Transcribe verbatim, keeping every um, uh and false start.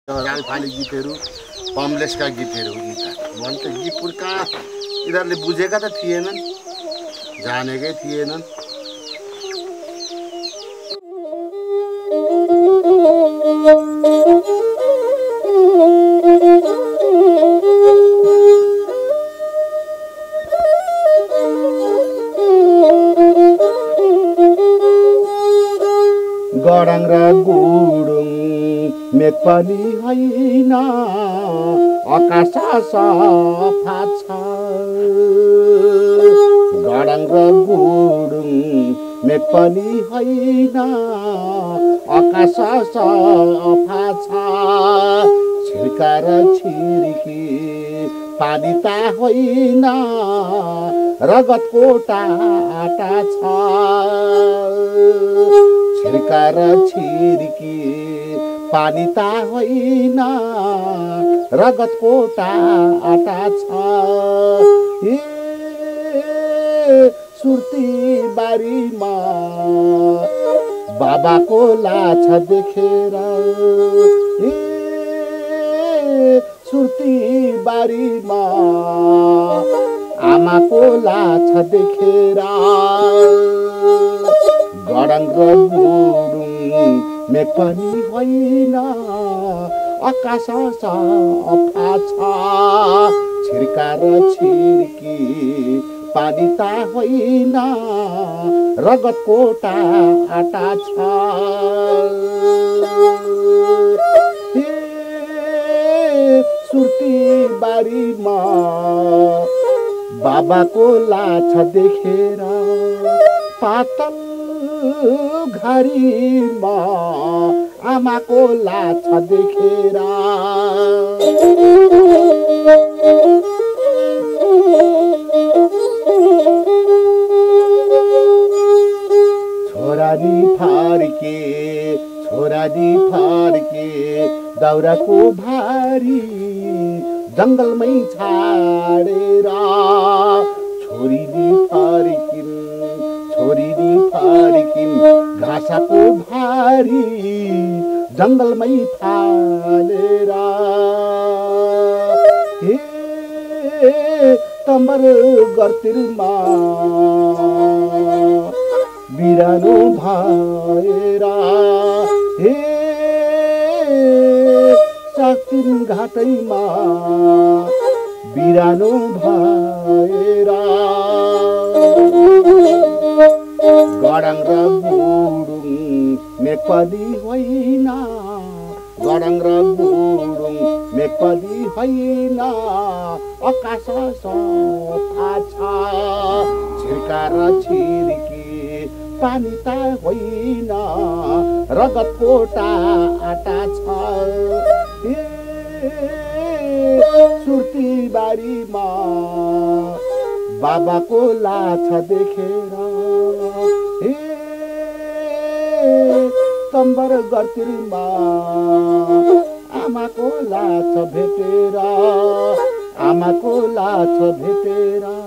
रालफाली गीतहरू पमलेसका गीतहरू गीत मन त गीतपुरका यिनीहरूले बुझेका त थिएनन्, जानेकै थिएनन्। गडङ र गुडुङ मेघ पनि होइन, आकाश सफा छ। गडङ र गुडुङ मेघ पनि होइन, आकाश सफा छ। छिर्का र छिर्की पानी त होइन, रगतको टाटा छ। छिर्का र छिर्की पानी त होइन, रगतको टाटा छ। ए सुर्ती बारीमा बाबाको लाछ देखेर, ए सुर्ती बारीमा आमाको लाछ देखेर। गडङ र गुडुङ मेघ पनि होइन, आकाश सफा छ। छिर्का र छिर्की पानी त होइन, रगतको टाटा छ। सुर्ती बारीमा बाबाको लाछ देखेर, पातल घरीमा आमाको लाछ देखेर। छोरानी फर्के छोरानी फर्के दाउराको भारी जङ्गलमै छाडेर। छोरीनी फर्किन् छोरीनी फर्किन् घाँसको भारी जङ्गलमै फालेर। हे तम्बर गर्तिरमा बिरानो भएर, हे साक्तिन घाटैमा बिरानो भएर। गडङ र गुडुङ मेघ पनि होइन, गडङ र गुडुङ मेघ पनि होइन, आकाश सफा छ। छिर्का र छिर्की पानी त होइन, रगतको टाटा छ। सुर्ती बारीमा बाबाको लाछ देखेर, हे तम्बर गर्तिरमा आमाको लाछ भेटेर, आमाको लाछ भेटेर।